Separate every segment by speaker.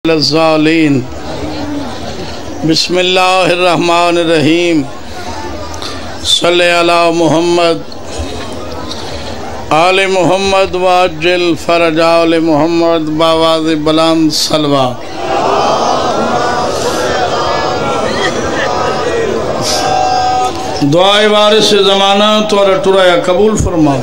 Speaker 1: الضالین بسم اللہ الرحمن الرحیم صلی علی محمد آل محمد واجل فرج آل محمد باواز بلند سلوہ دعائے وارث زمانہ تورا ٹرایا قبول فرماؤ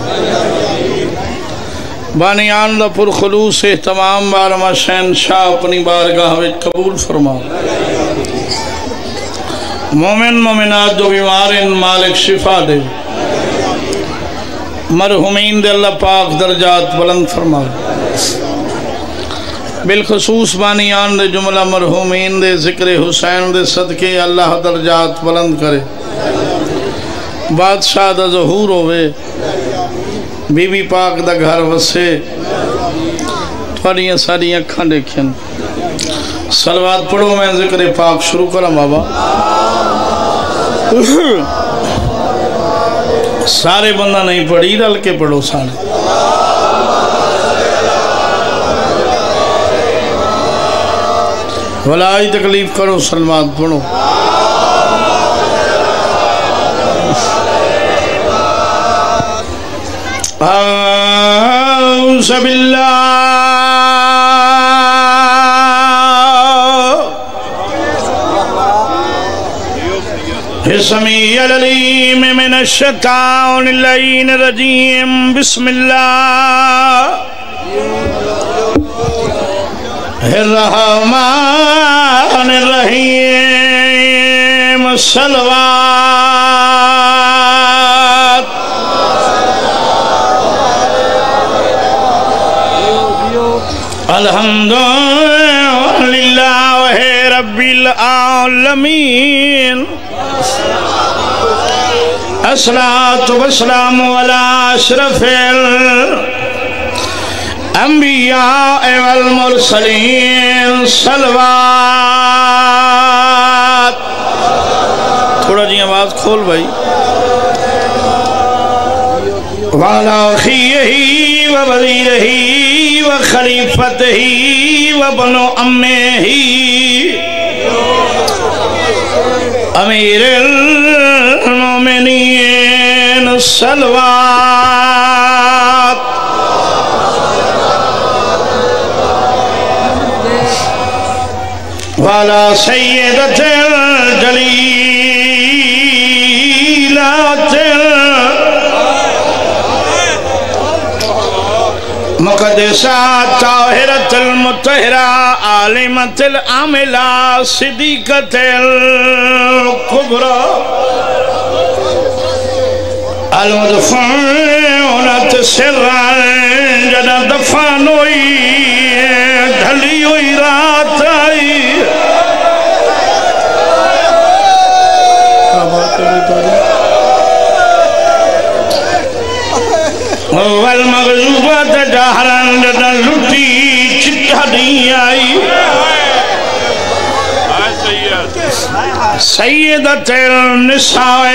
Speaker 1: بانیان دا پر خلوص اہتمام بارما شہنشاہ اپنی بارگاہ وچ قبول فرماؤ مومن مومنات جو بیمارن مالک شفا دے مرحومین دے اللہ پاک درجات بلند فرماؤ بالخصوص بانیان دے جملہ مرحومین دے ذکر حسین دے صدقے اللہ درجات بلند کرے بادشاہ دا ظہور ہوئے بی بی پاک دا گھر وسے تھوڑیاں ساری اکھاں دیکھیں صلوات پڑھو میں ذکر پاک شروع کرا بابا سارے بندہ نہیں پڑھی ڈال کے پڑھو سارے ولائی تکلیف کرو صلوات پڑھو اعوذ باللہ السمیع العلیم من الشیطان اللعین الرجیم بسم اللہ الرحمن الرحیم صلوات الحمدللہ رب العالمین الصلاة والسلام علی اشرف الانبیاء والمرسلین صلوات تھوڑا جی آواز کھول بھائی وعلا خیہی ووزیرہی وخلیفتہی وابن امہی امیر المومنین صلوات وعلا سیدت الجلیلات مقدسات طاہرت المطہرہ عالمت العاملہ صدیقت الکبرى المدفونت سرعن جنہ دفانوئی دھلیوئی رات آئی والمغزوبات جہران جنہ لٹی چٹھا نہیں آئی سیدت النساء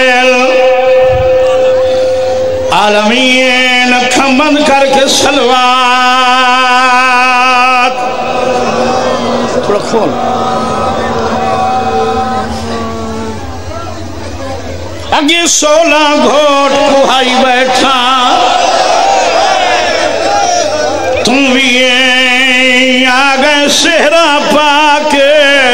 Speaker 1: العالمین اکھاں بند کر کے صلوات تھوڑا کھول اگے 16 گھوٹ کوہائی بیٹھا تم بھی آگئے صحرا پاکے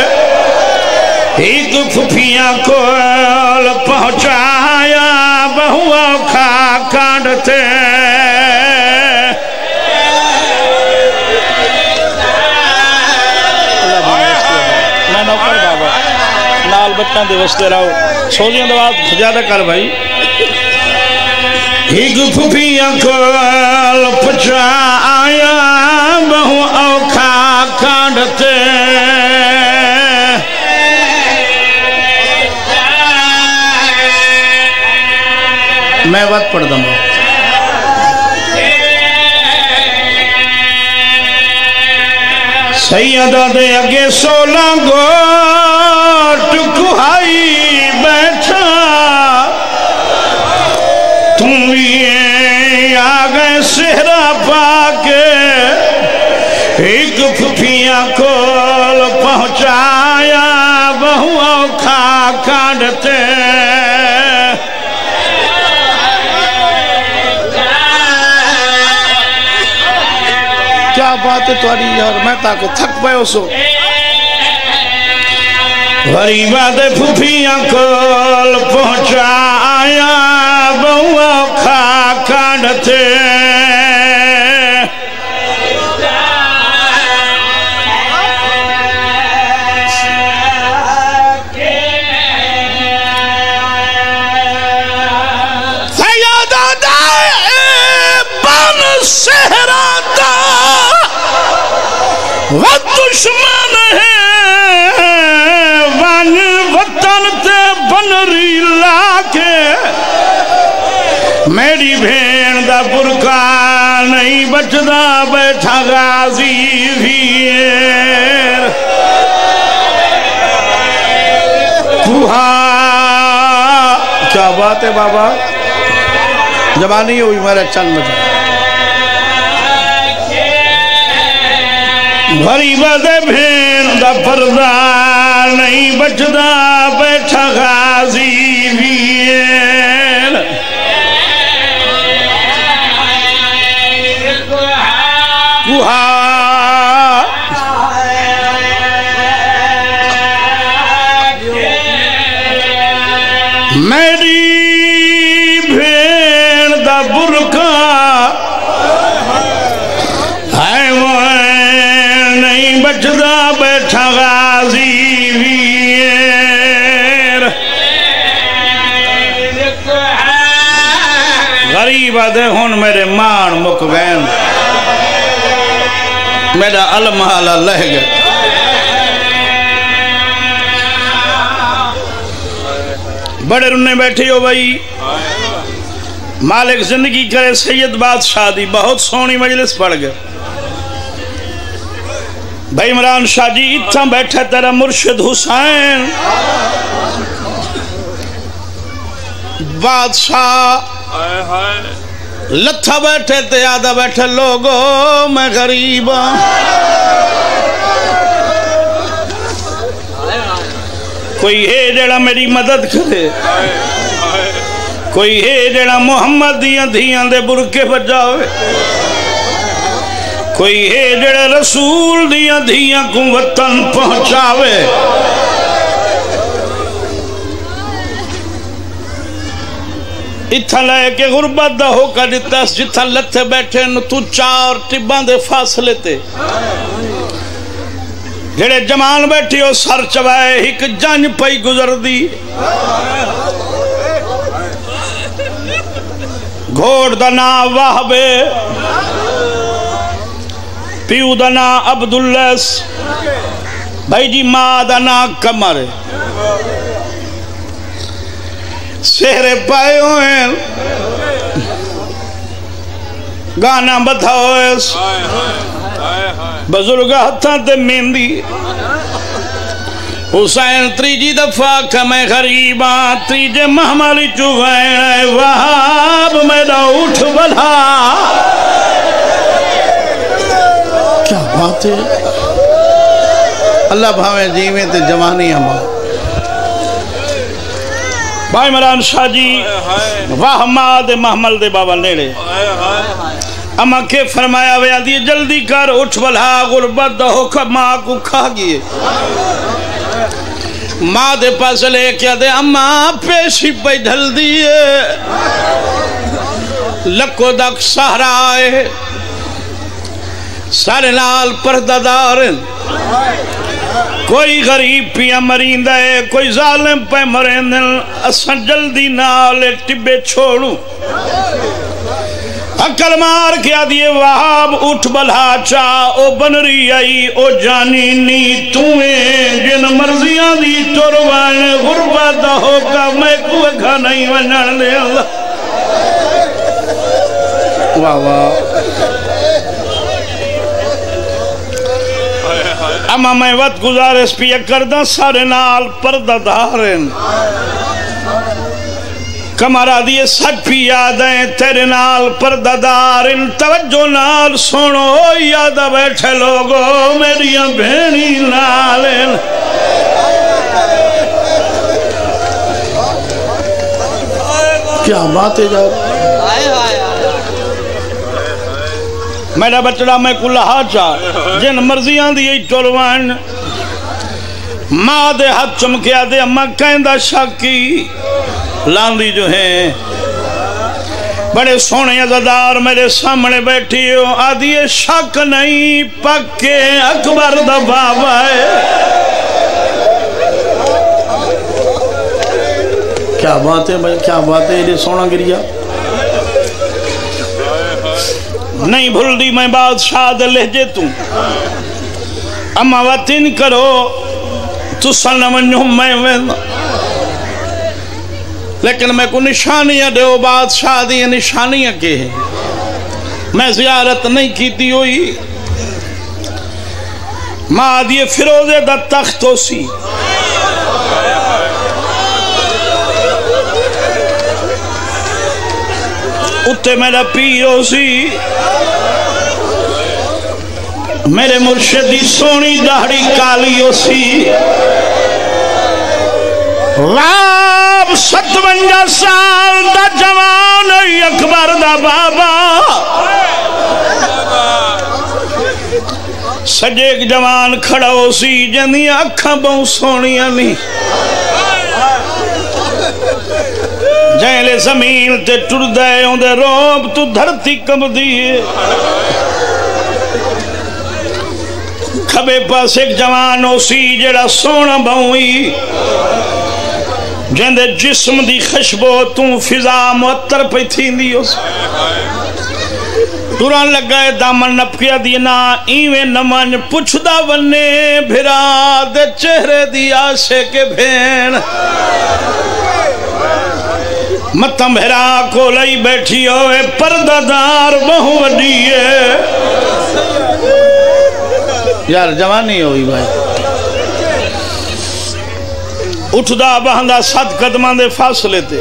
Speaker 1: ایک پھپیاں کو پہنچایا بہوا کھا کانڈتے میں نوکر بابا نال بچہ دے وستے رہو سولیاں دوات زیادہ کر بھائی ایک پھپیاں کو پہنچایا بہوا کھا کانڈتے میں وقت پڑھ دوں سیدہ دے اگے 16 گھوٹ کوہائی بیٹھا تم بھی آگئے صحرا پاکے ایک پھپیاں کو پہنچایا بہو اوکھا کانڈتے کیا بات ہے تمہاری یار میں تاکہ تھک پائے سو غریبہ دے پھوپھیاں کول پہنچایا بہو اوکھا کانڈتے دشمن ہے ون وطن تے بنری لا کے میری بھین دا برکا نہیں بچدا بیٹھا غازی ویر کوہا کیا بات ہے بابا جوانی ہوئی میرا چند مجھے غریبہ دے بھین دا پردہ نہیں بچدا بیٹھا غازی ویر کوہا میری بھین دا برکا بچدا بیٹھا غازی ویر غریب آدھے ہون میرے مان مک گئن میرا المحالہ لہ گئے بڑے رنے بیٹھے ہو بھائی مالک زندگی کرے سید بادشاہ دی بہت سونی مجلس پڑ گئے بھائی عمران شاہ جی اتھا بیٹھے تیرا مرشد حسین بادشاہ لتھا بیٹھے تے آدھا بیٹھے لوگو میں غریب کوئی ہے جڑا میری مدد کرے کوئی ہے جڑا محمد دیاں دھیاں دے برکے بجاوے کوئی ہے جڑے رسول دیاں دھیاں کو وطن پہنچاوے اتھا لائے کہ غربت دا ہو کا جتاس جتھا لتھے بیٹھے نو تو چار ٹبان دے فاصلے تے جڑے جمال بیٹھی ہو سر چوائے ایک جنج پئی گزر دی گھوڑ دنا واہبے پیو دنا عبداللہ بھائی جی ماں دنا کمر سہرے پائے ہوئے گانا بتھاؤ بزرگ ہتھاں تے مہندی حسین تریجی دفعہ کمیں غریباں تریجے محملی چوہائے وہاب میرا اٹھ بلا کیا بات ہے اللہ بھاویں جیویں تے جوانی ہمیں بھائی عمران شاہ جی واہ ماں دے محمل دے بابا نیڑے اما کے فرمایا ویا دی جلدی کر اٹھ بلا غربت دا حکم ماں کو کھا گئے ماں دے پاس لے کیا دے اما پیشی پہ ڈھل دیئے لکو دک سہرائے سارے نال پردہ دارن کوئی غریب پیا مرین دے کوئی ظالم پہ مرین اساں جلدی نال ٹبے چھوڑوں عقل مار کیا دیئے وہاب اٹھ بلہا چاہ او بنری آئی او جانی نی تویں جن مرضیاں دی ٹروان غربت ہو کا میں کوئے گھا نہیں ونن لے اللہ واہ واہ اما میں وقت گزارش پیا کردہ سارے نال پردہ دارن کمارا دیئے سچ پی یادیں تیرے نال پردہ دارن توجہ نال سنو یادہ بیٹھے لوگو میری بھینی نالے حسین
Speaker 2: کیا بات ہے جاؤ
Speaker 1: میرا بچڑا میں کو لہا چاہ جن مرضیاں دی ٹولوان ماں دے ہاتھ چمکیا دے اماں کہندہ شاکی لاندی جو ہیں بڑے سونے عزادار میرے سامنے بیٹھی ہو آدھی شک نہیں پکے اکبر دا بابا ہے
Speaker 2: کیا بات ہے بھائی کیا بات ہے یہ سونا گریا
Speaker 1: نہیں بھول دی میں بادشاہ دے لہجے توں اما وطن کرو تو سنمنہم میں وینا لیکن میں کو نشانیاں دے ہو بادشاہ دی نشانیاں کے ہیں میں زیارت نہیں کیتی ہوئی ماں دیئے فیروزے دا تخت ہو سی اتے میرا پیر ہو سی میرے مرشدی سونی داڑھی کالی ہو سی راب 57 سال دا جوان اکبر دا بابا سجے ایک جوان کھڑا ہو سی جنی اکھاں بہت سونیاں نہیں جہلے زمین تے ٹر دے ہوں دے روب تو دھرتی کم دیئے کھبے پاس ایک جوان ہو سی جڑا سونا بہوئی جندے جسم دی خشبو توں فضا معطر پہ تھی دی ہو سی دوران لگائے دامن نپکیا دینا ایویں نمان پچھ دا ونے بھرا دے چہرے دی آشے کے بھین متم بھرا کو لئی بیٹھی ہوئے پردہ دار بہو وڈیے یار جوانی ہوئی بھائی اٹھ دا بہندہ 7 قدمان دے فاصلے تے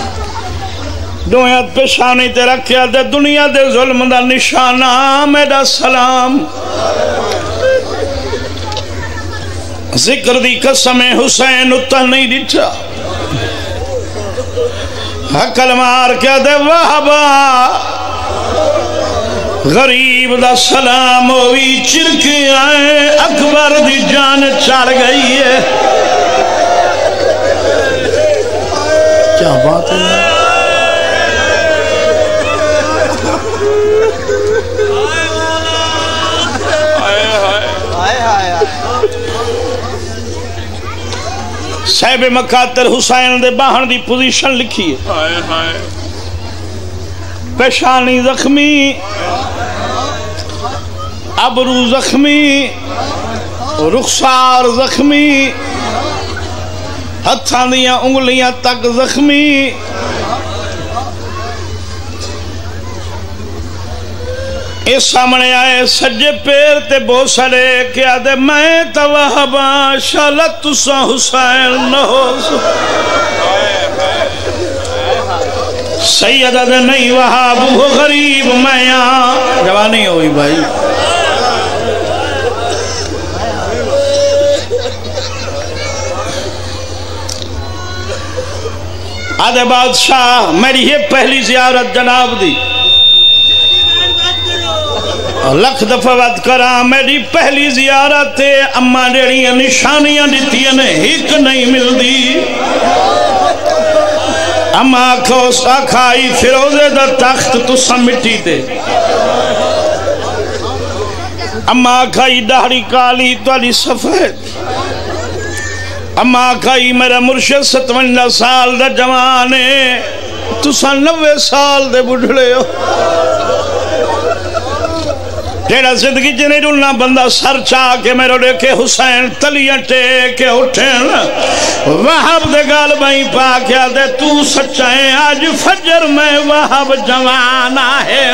Speaker 1: دویات پیشانی تے رکھیا دے دنیا دے ظلم دا نشانہ میرا سلام ذکر دی قسم حسین اتا نہیں دیتا حقل مار کیا دے وہبا غریب دا سلام ہوئی چرکی آئے اکبر دی جان چڑھ گئی ہے
Speaker 2: کیا بات ہے
Speaker 1: صاحب مکاتر حسین دے باہن دی پوزیشن لکھی ہے پیشانی زخمی ابرو زخمی رخسار زخمی ہتھاں دیاں انگلیاں تک زخمی اس سامنے آئے سجے پیر تے بوسڑے کیا دے میں توہبا شالت تسا حسین نہ ہو سیدہ دے نہیں وہاب وہ غریب میں جوانی ہوئی بھائی آدھے بادشاہ میری یہ پہلی زیارت جناب دی لکھ دفعہ وعد کرا میری پہلی زیارت اما ڈیڑیاں نشانیاں دیتی نے ایک نہیں مل دی اما کھوسا کھائی فیروزے دا تخت تو سمٹی دے اما کھائی داڑھی کالی توالی سفید اما کھائی میرا مرشد 57 سال دا جوانے تو 90 سال دے بڑھڑے ہو جیڑا زندگی جنہیں رولنا بندہ سر چاہ کے میرے دیکھے حسین تلیاں ٹیکے اٹھیں وہاب دے گال بھائی پاکیا دے تو سچائیں آج فجر میں وہاب جوان آئے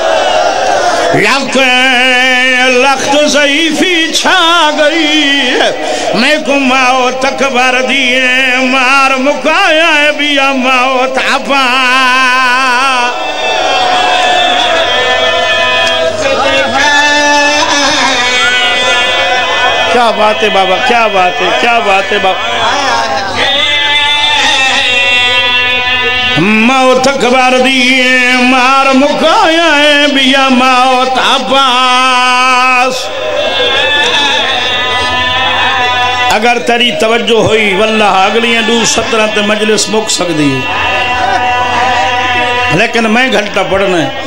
Speaker 1: لخت ضعیفی چھا گئی میں کو موت اکبر دیئے مار مکایا ہے بیا موت عپا کیا بات ہے بابا، کیا بات ہے، کیا بات ہے بابا. موت اکبر دیئے مار مکایا ہے بیا موت عباس. اگر تیری توجہ ہوئی واللہ اگلیاں 2:17 تے مجلس مک سکتی ہے، لیکن میں گھنٹہ پڑھنا ہے.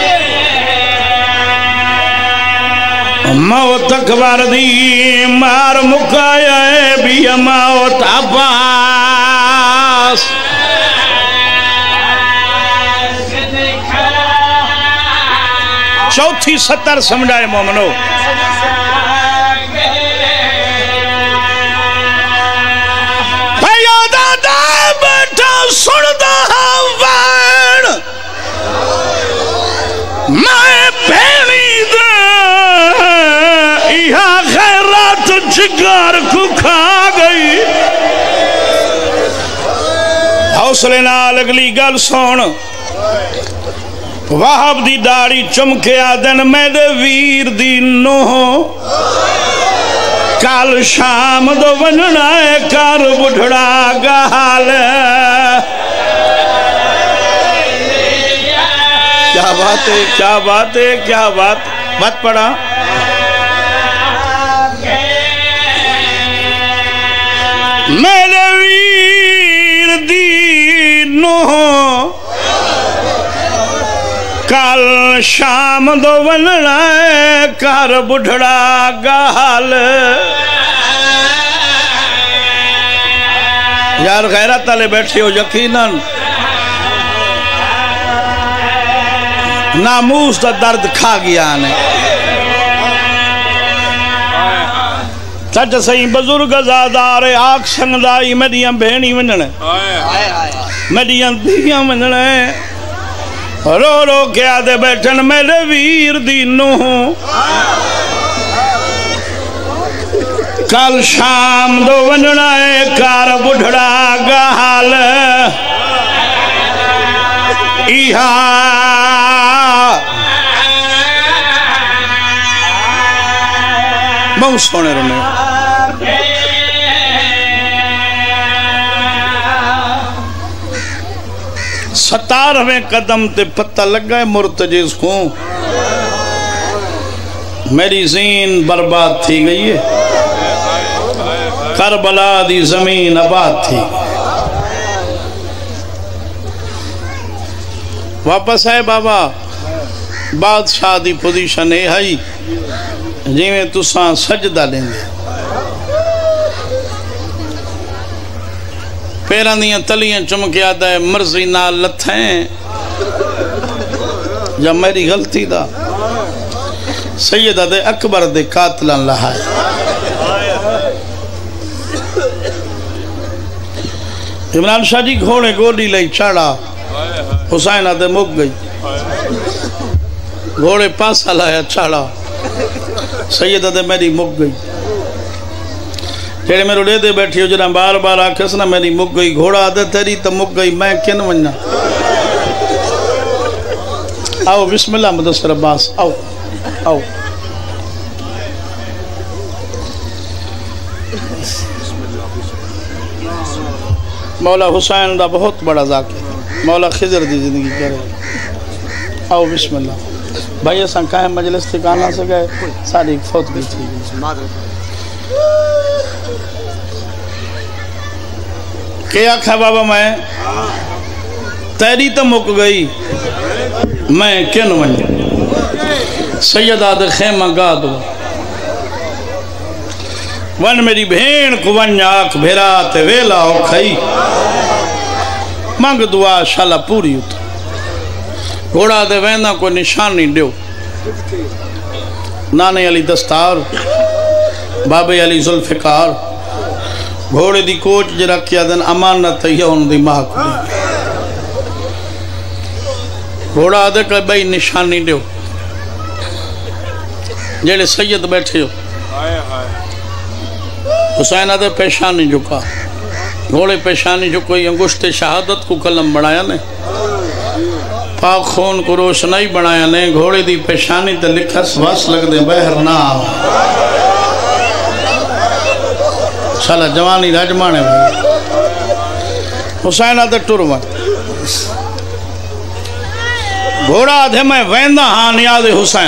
Speaker 1: موت اکبر دی مار مکایا ہے بیا موت عباس. چوتھی 70 سمجھائے مومنو. پیادہ دا بیٹا سندا وین میں بھینی دے یہاں خیرات جگار کو کھا گئی. حوصلے نال اگلی گل سن. وہاب دی داڑی چمکے آدن میرے ویر دی نوہ کال شام دو وننا ہے کار بڑھڑا گال. کیا بات ہے، کیا بات ہے، کیا بات پڑھا. میرے ویر دی نوہ کال شام دو وننا ہے کار بڑھڑا گال. یار غیرت والے بیٹھے ہو یقیناً ناموس دا درد کھا گیا نے. سچ سہی بزرگ زادار آگ سنگدائی میڈیاں بہنی وننے میڈیاں دیاں وننے رو رو کے آدھے بیٹھن میرے ویر دی نوہ کل شام دو وننا ہے کار بڑھڑا گال. ایہا بہت سونے رہنے 17ویں قدم تے پتہ لگا ہے مرتجز کو میری زین برباد تھی گئی ہے، کربلا دی زمین آباد تھی. واپس آئے بابا بادشاہ دی پوزیشن ہے ہی جی میں تساں سجدہ لیں گے. پیران دیاں تلیاں چمکے آدھا ہے مرضی نہ لتھیں جب میری غلطی دا سیدہ دے اکبر دے قاتلان لہائے. عمران شاہ جی گھوڑے گوڑی لئی چاڑا حسین آدھے مک گئی. گھوڑے پاسا لایا چاڑا سیدہ دے میری مک گئی. جیڑے میرے لے دے بیٹھی ہو جنہاں بار بار آکھس نا میری مک گئی. گھوڑا آدھے تیری تو مک گئی میں کن وننا. آؤ بسم اللہ مدثر عباس آؤ آؤ. مولا حسین دا بہت بڑا ذاکر مولا خضر دی زندگی کرے. آؤ بسم اللہ. بھائی ایسا کہیں مجلس ٹھکانا سے گئے ساری ایک فوت بھی تھی. کیا کھا بابا میں تیری تو مک گئی میں کن ون. سید آدھے خیمہ گا دو ون میری بھین کو ون آکھ بھیرات ویلا ہو کھائی مانگ دعا شالا پوری ہوتا. گھوڑا دے ویندہ کو نشان نہیں دیو. نانے علی دستار بابے علی ذوالفقار گھوڑے دی کوچ جرا کیا دن امانت ہے ان دی ماں کو. گھوڑا دے کہ بھئی نشان نہیں دیو. جیڑے سید بیٹھے ہو حسین آدھے پیشانی جھکا. گھوڑے پیشانی جھکوئی انگشت شہادت کو قلم بڑھایا نے پاک خون کو روشنائی بڑھایا نے. گھوڑے دی پیشانی تے لکھس بس لگ دے بہر نام
Speaker 2: साला जवानी राजमाने हुसैन आदे टुरवा घोड़ा आधे मैं वेंदा हाँ नियाज़ हुसैन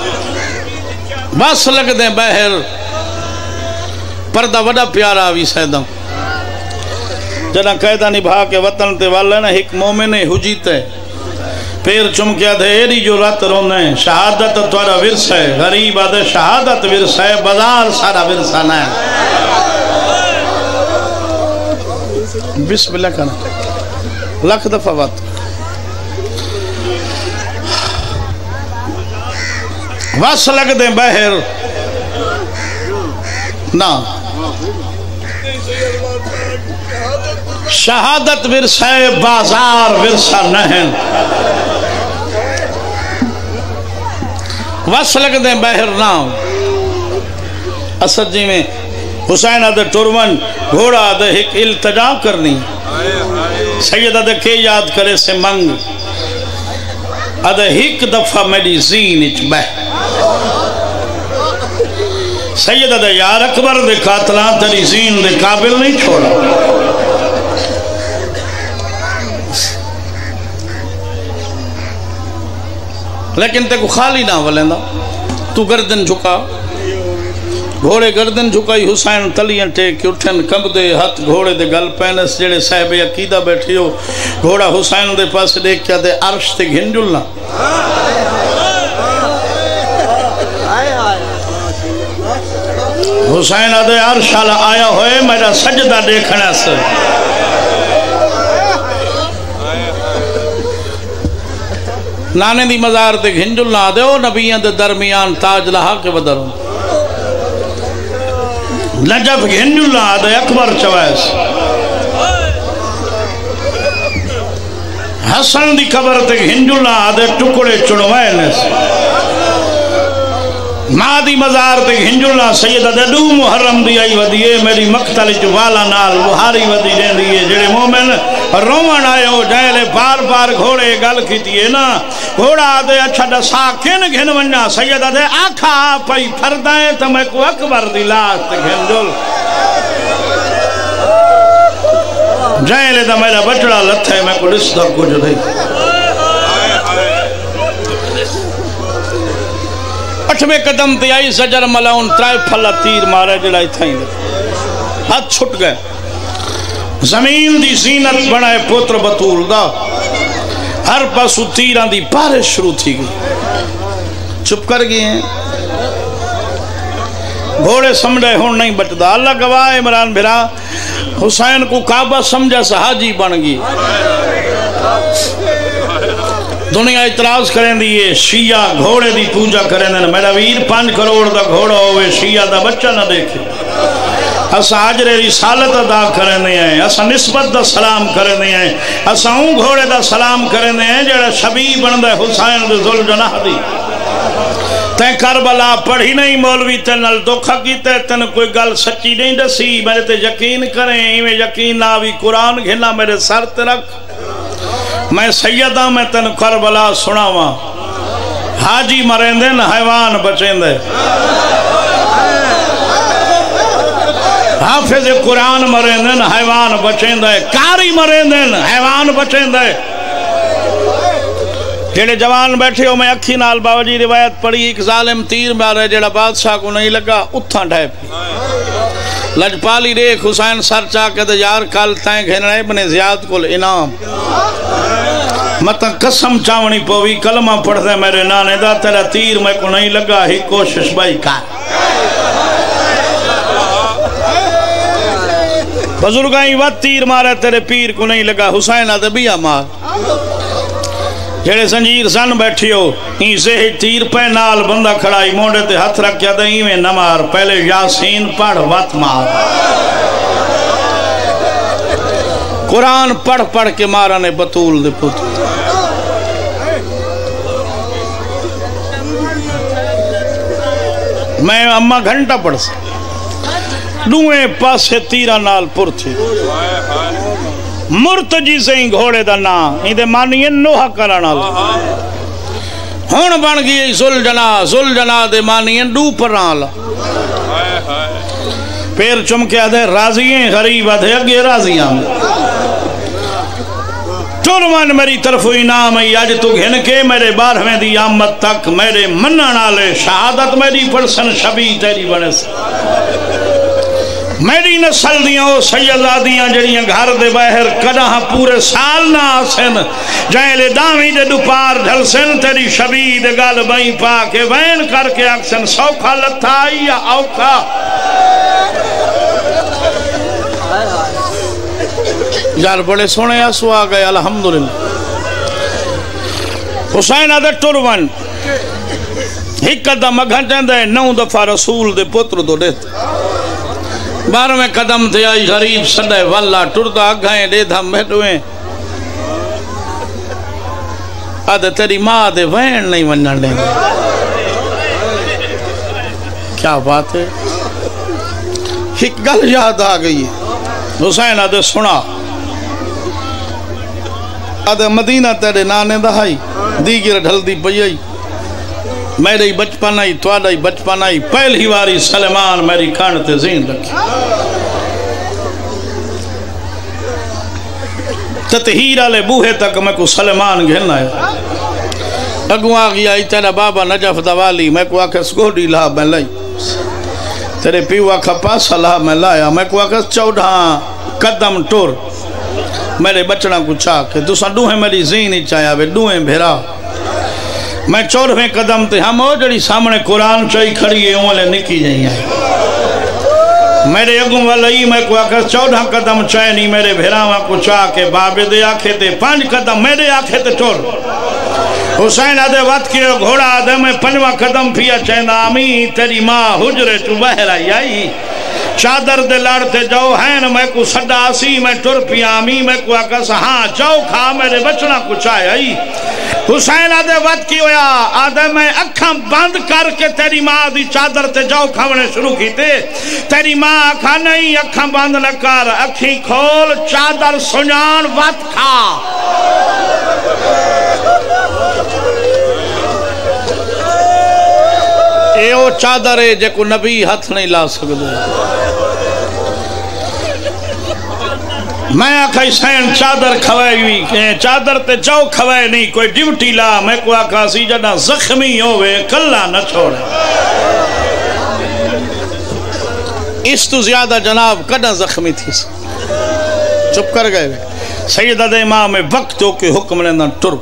Speaker 2: बस लगदे बहर पर्दा वड़ा प्यारा भी सैदम जना कैदा निभा के वतन ते वाले ना एक मोमिन हुजी ते पैर चुमकिया थे एरी जो रात रोने शहादत तुम्हारा विरसा है गरीब आदे शहादत विरसा है बाजार सारा विरसा ना है बिस्मिल्लाह करना लख दफा बात बस लग दे बहर ना शहादत विरसा है बाजार विरसा नहीं वस लग दे बहर ना असद जी में हुसैन आदे टुरवन घोड़ा आदे एक इल्तजा करनी सैयद आदे के याद करे से मंग आदे एक दफा मेरी जीन इच बह सैयद आदे यार अकबर दे कातला तेरी जीन दे काबिल नहीं छोड़ा लेकिन तेको खाली ना वलेंदा तू गर्दन झुका घोड़े गर्दन झुकाई हुसैन तलियां टेक उठन कंबदे हाथ घोड़े दे गल पैनस जेड़े साहिब अकीदा बैठी हो घोड़ा हुसैन दे पास देखया ते अर्श ते घिंजुलना हुसैन आदे अर्श वाला आया होए मेरा सजदा देखना से नाने दी मजार ते घिंजुलना दे ओ नबियां दे दरमियान ताज लहा के बदरो नजफ घिंजुलना दे अकबर चवैस हसन दी कबर ते घिंजुलना दे टुकड़े चुनवाए ने मां दी मजार ते घिंजुलना सैयद दू मुहर्रम दी आई वदी है मेरी मक्तल च वाला नाल बुहारी वदी रहंदी है जेड़े मोमिन रोवण आयो जैले बार बार घोड़े गल कीती है ना घोड़ा दे अच्छा दसा किन घिन वन्ना सैयद दे आखा पई फरदा है त मैं को अकबर दी लाश ते घिंजुल जैले दा मेरा बचड़ा लथे मैं को दिसदा कुछ नहीं अठवें कदम ते आई सजर मलाउन त्राय फला तीर मारे जड़ा इथा ही हाथ छुट गए जमीन दी जीनत बनाए पुत्र बतूल दा हर पासू तीरां दी बारिश शुरू थी गई चुप कर गए हैं घोड़े समझे हुण नहीं बचदा अल्लाह गवाह इमरान बिरा हुसैन को काबा समझा सहाजी बन गई दुनिया इतराज करें दी है शिया घोड़े दी पूजा करें मेरा वीर 5 करोड़ का घोड़ा होवे शिया दा बच्चा ना देखे असा अजरे रिसालत अदा करें हैं असा निस्बत दा सलाम करें हैं असा घोड़े दा सलाम करें हैं जड़ा शबी बनदा हुसैन दे जुल जनाह दी तै करबला पढ़ी नहीं मौलवी ते नाल धोखा कीता तन कोई गल सच्ची नहीं दसी मेरे ते यकीन करें इवें यकीन ना भी कुरान घिना मेरे सर ते रख मैं सैयदा मैं तेन करबला सुनावा हाजी मरेंदे न हैवान बचेंदे हाफिज कुरान मरेंदे न हैवान बचेंदे कारी मरेंदे न हैवान बचेंदे जेड़े जवान बैठे हो मैं अखी नाल बाबा जी रिवायत पढ़ी एक जालिम तीर मारे जेड़ा बादशाह को नहीं लगा उथा ढह लजपाली देख हुसैन सर चा के यार कल तैं घेरना इब्ने ज़ियाद को इनाम मत कसम चावनी पवी कलमा पढ़दे मेरे नाने दा तेरा तीर मैं को नहीं लगा ही कोशिश भाई कर बुजुर्गाई वत तीर मारे तेरे पीर को नहीं लगा हुसैन आदे बिया मार जेड़े संजीर सन बैठी हो इसे तीर पे नाल बंदा खड़ाई मोड़े ते हाथ रखया ते इवें न मार पहले यासीन पढ़ वत मार कुरान पढ़ पढ़ के मारा ने बतूल दे पुत्र मैं अम्मा घंटा पढ़ दुए पासे तीरा नाल पुर थी मुर्तजी से ही घोड़े दा ना इंदे मानिए नोहा करन वाला हुण बन गई जुलजना दे मानिए डू परां वाला پیر چم کے آدھے راضی ہیں غریب آدھے اگے راضیاں ٹرمن میری طرف انعام ہے آج تو گھن کے میرے 12ویں دی آمد تک میرے منن آلے شہادت میری پرسن شبی تیری بنے سے میری نسل دیاں او سیدادیاں جڑیاں گھر دے باہر کداں پورے سال نہ آسن جائیں لے دامی دے دوپار ڈھل سن تیری شبی دے گال بائیں پا کے وین کر کے اکسن سوکھا لتھا یا اوکھا یار بڑے سونے آسو آ گئے الحمدللہ حسین آدھے ٹرون ایک قدم اگھن چندے 9 دفعہ رسول دے پتر دو دیتے 12ویں قدم تھے آئی غریب سڑے والا ٹردہ اگھائیں دے دھم بیٹھویں آدھے تیری ماں دے وین نہیں ونن دیں کیا بات ہے ایک گل یاد آ گئی ہے حسین آدھے سنا آدھے مدینہ تیرے نانے دہائی دیگر ڈھل دی پئی میرے ہی بچپن آئی توڑا ہی بچپن آئی پہلی واری سلیمان میری کھانتے زین رکھی تطہیر آلے بوہے تک میں کو سلیمان گھن آیا اگو آگی آئی تیرا بابا نجف دوالی میں کو آکھے سگوڑی لا میں لائی تیرے پیو آکھا پاسا لا میں لایا میں کو آکھے 14 قدم ٹور میرے بچڑا کو چاکے دوسرا دوہیں میری زین ہی چاہیا وے دوہیں بھیرا میں 14ویں قدم تے ہم ہو جڑی سامنے قرآن چاہی کھڑی ہے اولے نکی جائیں آئے میرے اگوں والی میں کو آکھر 14 قدم چاہے نہیں میرے بھیراواں کو چاکے بابے دے آکھے تے 5 قدم میرے آکھے تے ٹور حسین آدھے وقت کے گھوڑا آدھے میں 5واں قدم پھیا چاہنا آمی تیری ماں حجرے تو بہر آئی چادر دے لڑتے جاؤ ہیں میں کو سڈا سی میں ٹر پیامی میں کو آکس ہاں جاؤ کھا میرے بچنا کو چاہے آئی حسین آدھے وقت کی ہویا آدھے میں اکھاں بند کر کے تیری ماں دی چادر تے جاؤ کھاونے شروع کی تے تیری ماں اکھاں نہیں اکھاں بند نہ کر اکھیں کھول چادر سنان وقت کھا اے او چادر ہے جے کو نبی ہاتھ نہیں لا سکتے میں آکھا حسین چادر کھوائے ہوئی چادر تے جاؤ کھوائے نہیں کوئی ڈیوٹی لا میں کو آکھا سی جڑا زخمی ہوئے کلہ نہ چھوڑے اس تو زیادہ جناب کڑا زخمی تھی چپ کر گئے سیدہ دے امام وقتوں کے حکم نے نہ ٹر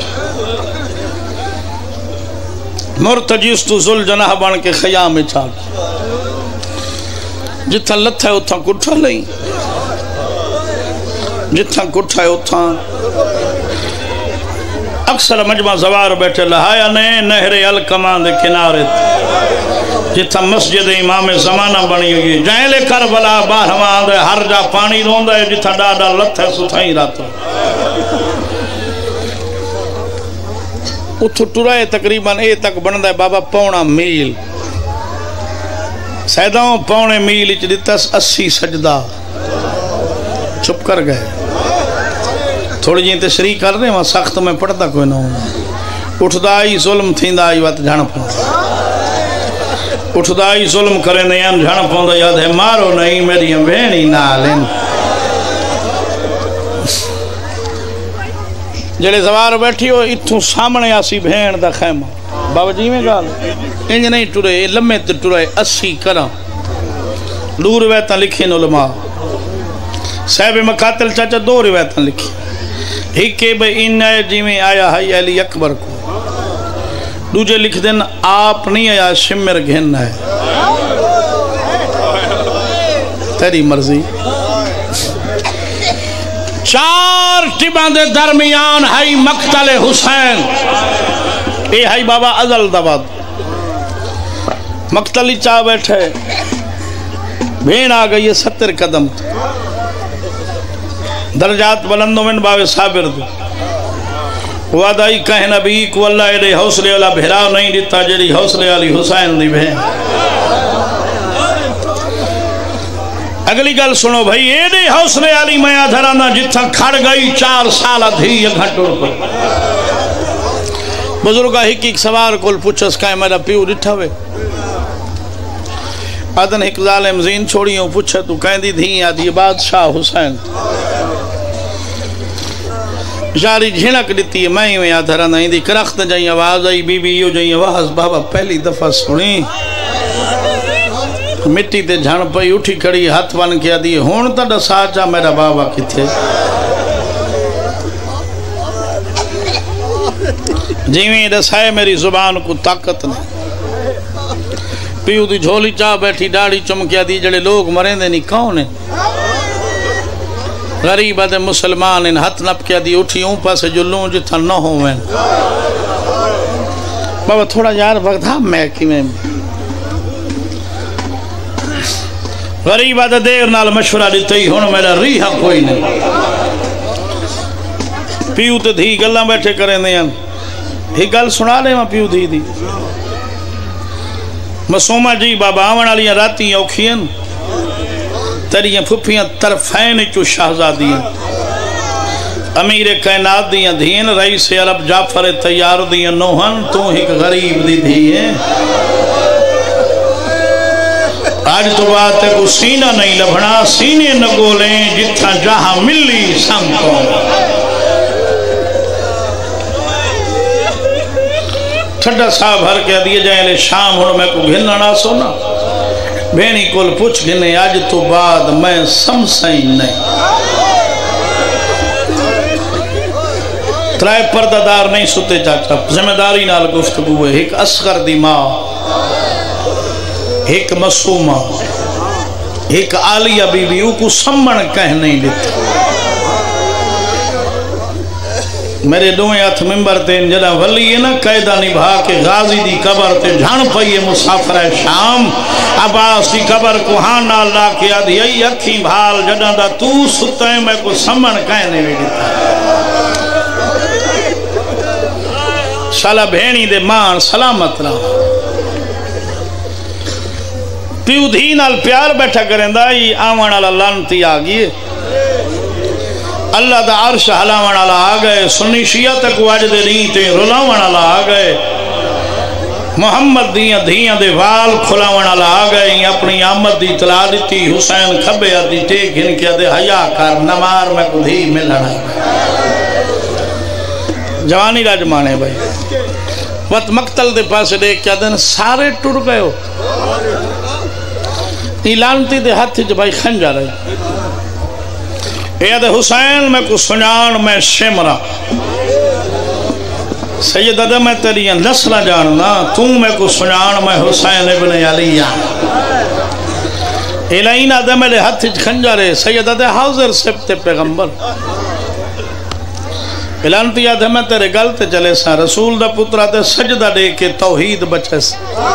Speaker 2: مرتجیس تو ذل جناح بن کے خیام میں چھاڑ جتھا لتھا ہے اتھا کٹھا لئی جتھا کٹھا ہے اتھا اکثر مجمع زوار بیٹھے لہایا نے نہر الکمان دے کنارے جتھا مسجد امام زمانہ بنی ہوئی جائلے کربلا 12واں دے ہر جا پانی روندہ ہے جتھا ڈاڈا لتھا ہے ستھا ہی رہتا اتھو ٹرائے تقریباً اے تک بندہ ہے بابا 1.5 میل سیداؤں 1.5 میل اچھ دیتا 80 سجدہ چھپ کر گئے تھوڑی جین تشریح کر رہے ہیں وہاں سخت میں پڑھتا کوئی نہ ہوں اٹھدائی ظلم تھیندہ آئی وقت جھانا پہنچا اٹھدائی ظلم کریں نہیں جھانا پہنچا یاد ہے مارو نہیں میری بہنی نالین جڑے زوار بیٹھی ہو اتھوں سامنے آسی بہن دا خیمہ بابا جی میں گال انج نہیں ٹرے لمے تے ٹرے 80 کرا دو روایتاں لکھی علماء صاحب مقاتل چاچا 2 روایتاں لکھی ایک بے ان جی میں آیا ہے علی اکبر کو دوجے لکھ دن آپ نہیں آیا شمر گھن ہے تیری مرضی 4 ٹبان دے درمیان ہے مقتل حسین اے ہے بابا ازل دباد مقتلی چاہ بیٹھے بھین آ گئی 70 قدم درجات بلندوں میں باوے صابر دے وعدائی کہیں نبی کو اللہ دے حوصلے والا بھیراو نہیں دیتا جڑی حوصلے والی حسین دی بہن اگلی گل سنو بھائی اے دے حوصلے والی میں دھرانا جتھا کھڑ گئی 4 سال دھی یہ گھنٹوں پر بزرگا ایک سوار کول پوچھس کہیں میرا پیو ڈٹھا ہوئے آدن ایک ظالم زین چھوڑیوں پوچھا تو کہیں دی دھی آدھی بادشاہ حسین جاری جھنک دیتی ہے میں میں آدھرہ نہیں دی کرخت جائیں آواز آئی بی بی یو جائیں آواز بابا پہلی دفعہ سنی مٹی تے جھن پئی اٹھی کھڑی ہاتھ بن کیا دی ہون تا ڈسا چا میرا بابا کتھے جیویں ڈسائے میری زبان کو طاقت نہیں پیو دی جھولی چاہ بیٹھی ڈاڑی چمکیا دی جڑے لوگ مرین دے نہیں کون ہیں غریب آدھے مسلمان ان ہاتھ نپ کیا دی اٹھی اوپا سے جو لوں جتھا نہ ہوئے بابا تھوڑا یار وقت ہاں میں کی میں غریب آدھے دیر نال مشورہ دیتے ہی ہون میرا ریحہ کوئی نہیں پیو تے دھی گلہ بیٹھے کریں دیں ہی گل سنا لے ماں پیو دھی دی مسومہ جی بابا آوان علیاں راتی اوکھین تریاں پھپیاں طرفین چو شہزادیاں امیر کائنات دیاں دھین رئیس عرب جعفر تیار دیاں نوہن تو ایک غریب دی دھیئے آج تو بات ہے کو سینہ نہیں لبھنا سینے نگولیں جتھا جہاں ملی سنکوں ٹھڈا صاحب ہر کہہ دیئے جائیں لے شام ہوں میں کو گھننا نہ سونا بینی کل پوچھ گھنے آج تو بعد میں سمسائیں نہیں ترائے پردہ نہیں ستے چاچا ذمہ داری نال گفتگو ہے ایک اصغر دی ماں ایک مسومہ ایک عالیہ بی بی او کو سمن کہہ نہیں دیتا میرے دوئیں ہاتھ ممبر تین جدہ ولی ہے نا قیدہ نبھا کے غازی دی قبر تے جھان پئیے مسافر شام عباس دی قبر کو ہاں نال لا کے آدھی ای اکھی بھال جدہ دا تو ستائیں میں کو سمن کہنے بھی دیتا شالا بھینی دے مان سلامت رہا پیو دھی نال پیار بیٹھا کریں دا یہ آوان اللہ لانتی آگئے اللہ دا عرش حلاوان اللہ آگئے سنی شیعہ تک واجد ریتے رلاوان اللہ آگئے محمد دیاں دھیاں دے وال کھلاوان اللہ آگئے اپنی آمد دی اطلاع دیتی حسین کھبے آدھی ٹیک ہن کیا دے حیاء کر نمار میں کو دھی ملنا جوانی راجمانے بھائی وقت مقتل دے پاسے دیکھ کیا دن سارے ٹر گئے ہو اعلانتی دے ہاتھ جو بھائی خنجا رہے اید حسین میں کو سنان میں شمرہ سید ادھا میں تیری نسلہ جاننا تم میں کو سنان میں حسین ابن علیہ الہین ادھا میں لے ہاتھ خنجا رہے سید ادھا حاضر سبت پیغمبر اعلانتی ادھا میں تیرے گلتے چلے سا رسول دا پترہ تے سجدہ دے کے توحید بچے سا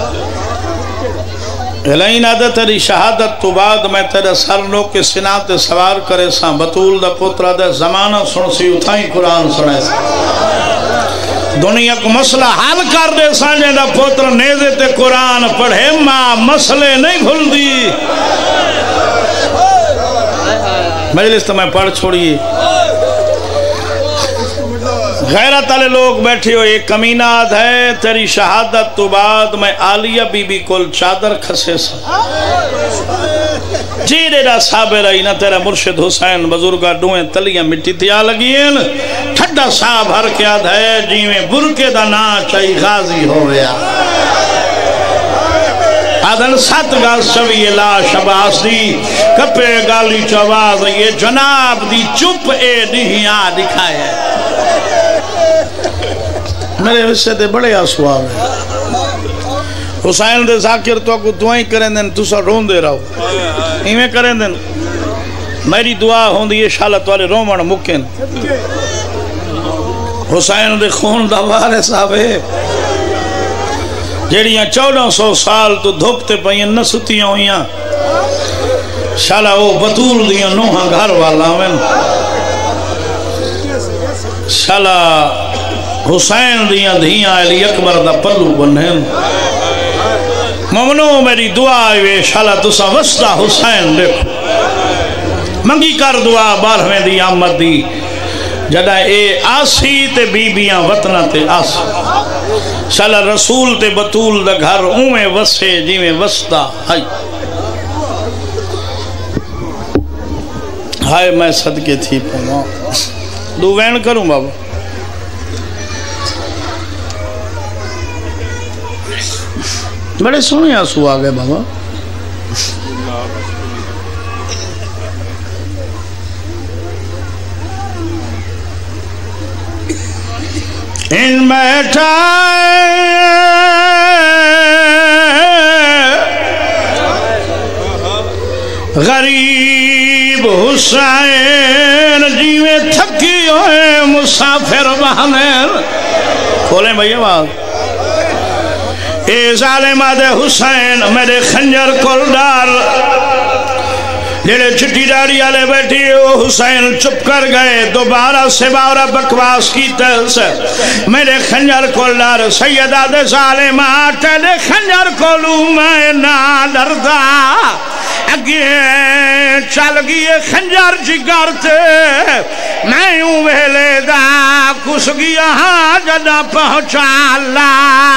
Speaker 2: الہین آدھا تیری شہادت تو بعد میں تیرے سرنوں کے سنات سوار کرے ساں بطول دا پترہ دے زمانہ سن سی اتھائیں قرآن سنے ساں دنیا کو مسئلہ حل کر دے ساں جے دا پتر نیزے تے قرآن پڑھے ماں مسئلے نہیں بھول دی مجلس تو میں پڑھ چھوڑیے غیرت والے لوگ بیٹھے ہو ایک کمینات ہے تیری شہادت تو بعد میں عالیہ بی بی کل چادر کھسے سا جیرے را صابر رہی نا تیرا مرشد حسین بزرگا ڈوئیں تلیاں مٹی تیا لگین ٹھڈا صاحب ہر کیا ہے جیویں برکے دا نا چاہی غازی ہو گیا آدھن سات گاز چویے لا شباس دی کپے گالی چواز یہ جناب دی چپ اے نہیں دکھائے میرے حصے دے بڑے آسواب ہیں حسین دے ذاکر تو کو دعائیں کریں دیں تو سا رون دے رہو ایمیں کریں دیں میری دعا ہوں دی یہ شالت والے رومن مکن حسین دے خون دوارے صاحب ہے جیڑیاں 1400 سال تو دھوپتے پہیں نسوتیاں ہوئیاں شالا وہ بطول دیاں نوہاں گھر والا میں شالا حسین دیاں دھیاں علی اکبر دا پلو بنہیں ممنو میری دعا آئے شالا تسا وسطہ حسین دیکھو منگی کر دعا 12ویں دی آمد دی جڑا اے آسی تے بیبیاں وطنہ تے آسی سالہ رسول تے بطول دا گھر اویں وسے جی میں وستا ہائی ہائے میں صدقے تھی پہنوا دو وین کروں بابا بڑے سونے آنسو آگئے بابا ان بیٹھا غریب حسین جیویں تھکی ہوئے مسافر بہنر کھولیں بھئیے بات اے ظالم آدھے حسین میرے خنجر کل ڈال جڑے چھٹی ڈاڑی آلے بیٹھی وہ حسین چپ کر گئے دوبارہ سے بارہ بکواس کی تلس میرے خنجر کل ڈال سید آدھے ظالم آتے خنجر کولوں میں نہ ڈردا اگے چل گئے خنجر جگر تے میں یوں ویلے دا کس گیا ہاں جدا پہنچا اللہ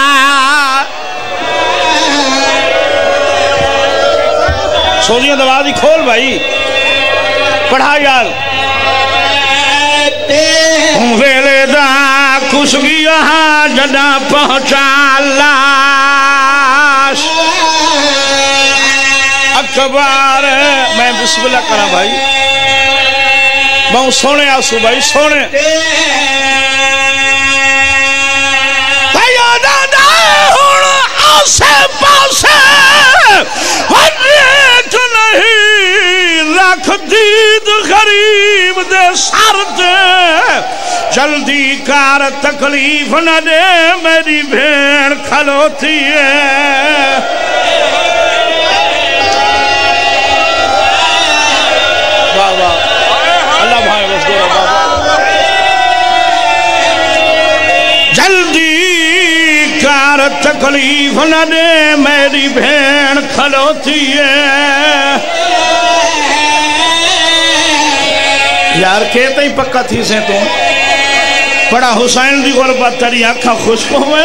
Speaker 2: سوزیاں دوازی کھول بھائی پڑھا یار ویلے دا کس گیا ہاں جدا پہنچا لاش اکبر میں بسم اللہ کرا بھائی بہت سونے آسو بھائی سونے آسے پاسے ہریٹ نہیں رکھ دید غریب دے سر دے جلدی کار تکلیف نہ دے میری بھیڑ کھلوتی ہے بابا اللہ بھائی بس دورا بابا جلدی کار تکلیف نہ دے میری بھیڑ کھلوتی ہے یار کہتے ہی پکا تھی سے تو پڑا حسین دی غربت تری آنکھا خوشک ہوئے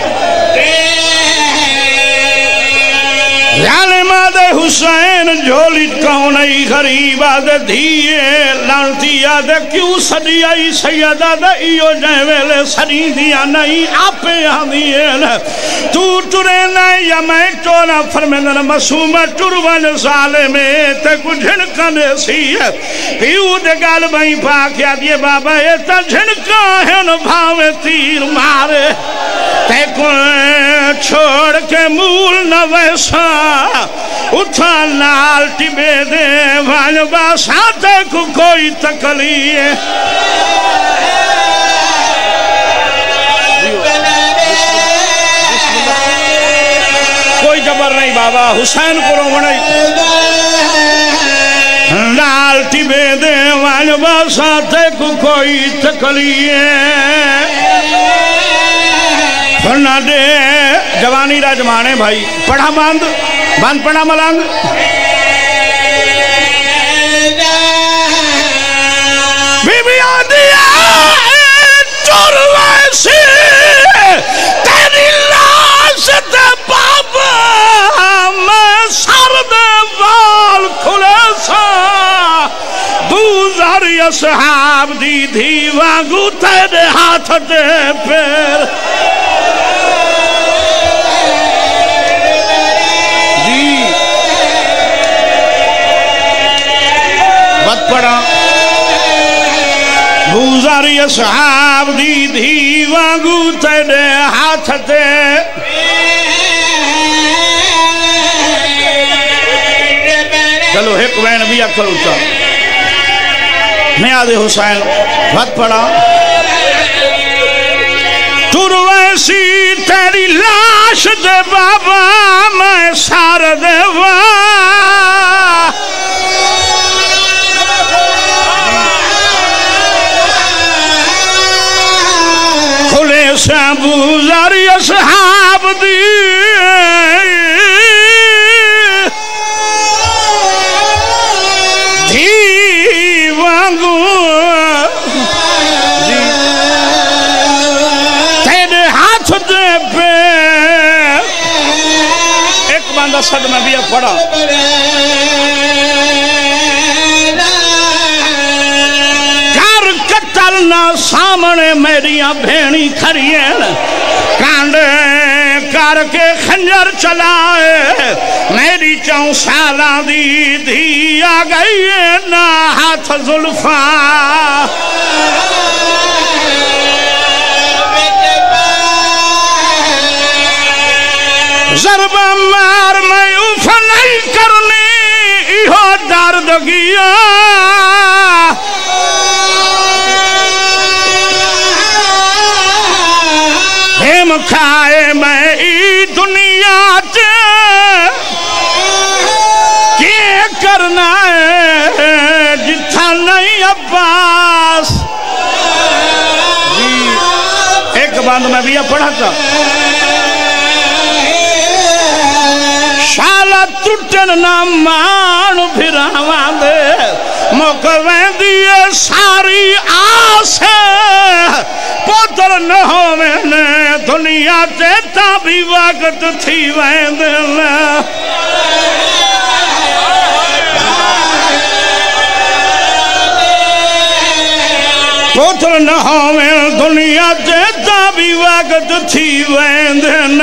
Speaker 2: ظالم آدھے حسین جھولی کونئی غریب آدھے دھیے لانتی آدھے کیوں سڑی آئی سید آدھے ایو جائے ویلے سڑی دیا نہیں آپے آدھیے تو ٹرے نہیں یا میں ٹونا فرمیدن مسوم ٹروان ظالمے تے کو جھنکنے سی ایو دے گال بھائی پاک آدھیے بابا یہ تا جھنکا ہے ان بھاوے تیر مارے تے کو چھوڑ کے مول نہ ویسا اٹھا نال ٹبے دے وانو باساتے کو کوئی تکلیے کوئی جبر نہیں بابا حسین کو روڑی نال ٹبے دے وانو باساتے کو کوئی تکلیے پھرنا دے جوانی راجمانے بھائی پڑھا باندھ پڑھا ملانگ بی بی آدھیا چور ویسی تیری لاش تے بابا میں سر دے وال کھلے سا دوزاری اصحاب دی دھی وانگو تیرے ہاتھ دے پیر بات پڑا بوزاری اصحاب دی دھی وانگو تیرے ہاتھ تے چلو ایک وین بھی اکھر اچھا نیاد حسین بات پڑا تر ویسی تیری لاش دے بابا میں سار دے بوزاری اصحاب دی دھی وانگو دسد میں بھی پڑھا کر کٹلنا سامنے میریاں بھینی کھڑیاں کانڈے کر کے خنجر چلائے میری 4 سالاں دی دھی آ گئی نا ہاتھ زلفاں ضرب مار میں اوف نہیں کرنی ایہو درد گیا ہم کھائے میں ای دنیا چے کیے کرنا ہے جتھا نہیں عباس جی ایک بات میں بھی پڑھا تھا شالا ٹوٹن نہ مان پھراواں دے مک ویندی ساری آس پتر نہ ہوویں دنیا تے تا بھی وقت تھی ویندن پتر نہ ہوویں دنیا تے تا بھی وقت تھی ویندن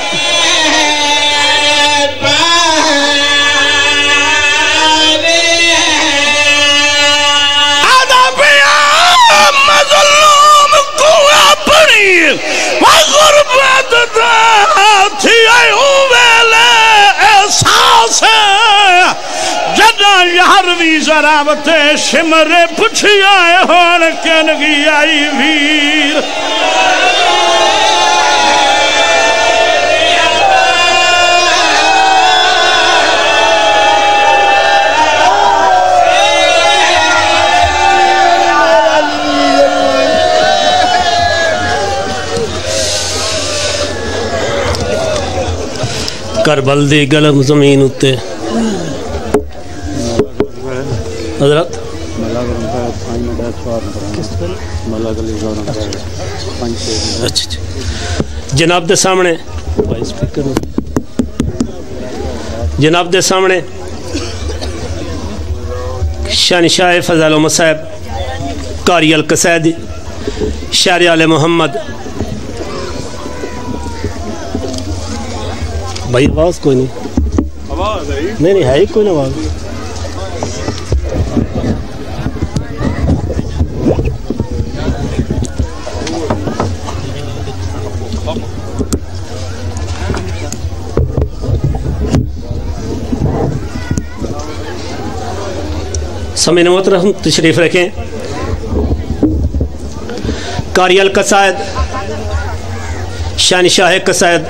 Speaker 2: غربت تھی اویلے احساس جدہ یاروی ضرابت شمرے پچھی آئے ہون کنگی آئی ویر کربل دی گلم زمین اتے حضرت جناب دے سامنے شہنشاہ فضل و مصعب قاری القصائد شاعر آل محمد بھائی آواز کوئی نہیں نہیں ہے ہی کوئی نہیں آواز سامعین محترم تشریف رکھیں قاری القصائد شہنشاہ قصائد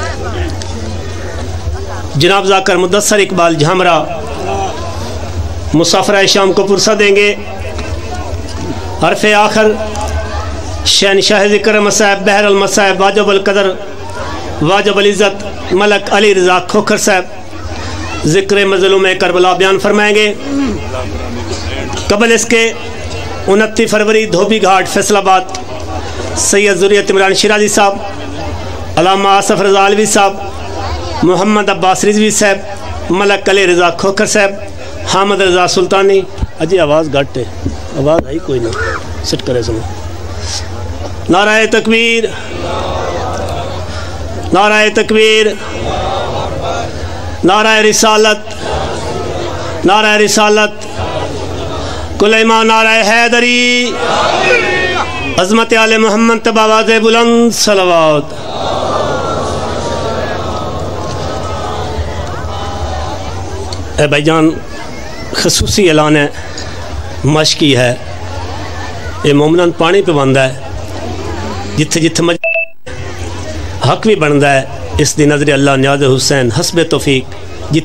Speaker 2: جناب ذاکر مدثر اقبال جھامرہ مسافرہ شام کو پرسہ دیں گے حرف آخر شہنشاہ ذکر مصائب بحر المصائب واجب القدر واجب العزت ملک علی رضا کھوکھر صاحب ذکر مظلوم کربلا بیان فرمائیں گے قبل اس کے 29 فروری دھوبی گھاٹ فیصل آباد سید ذریت عمران شیرازی صاحب علامہ آصف رضا علوی صاحب محمد عباس رضوی صاحب ملک علی رضا کھوکھر صاحب حامد رضا سلطانی اجی آواز گھٹ ہے آواز ہے کوئی نہیں سٹ کرے سمجھ نعرہ تکبیر نعرہ تکبیر نعرہ رسالت نعرہ رسالت کلیمہ نعرہ حیدری عظمت آل محمد تباواز بلند صلوات اے بھائی جان خصوصی اعلان ہے مشقی ہے یہ مومنان پانی پہ بندہ ہے جتھے جتھے حق بھی بندہ ہے اس دی نظر اللہ نیاز حسین حسب توفیق